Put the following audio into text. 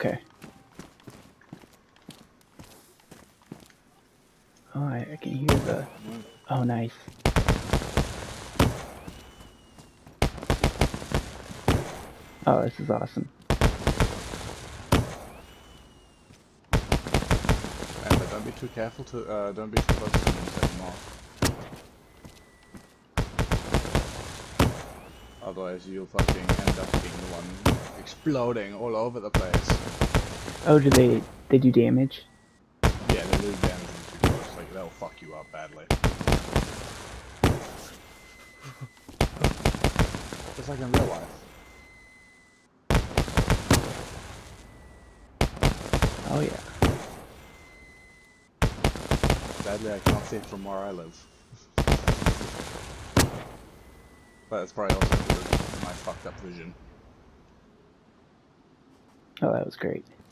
Okay. Oh, I can hear the... Oh, nice. Oh, this is awesome. Yeah, but don't be too careful to, don't be too close to them and set them off. Otherwise you'll fucking end up being the one exploding all over the place. Oh, do they do damage? Yeah, they do damage when too close, like they'll fuck you up badly. Just like in real life. Oh yeah. Sadly I can't see it from where I live. But it's probably also my fucked up vision. Oh, that was great.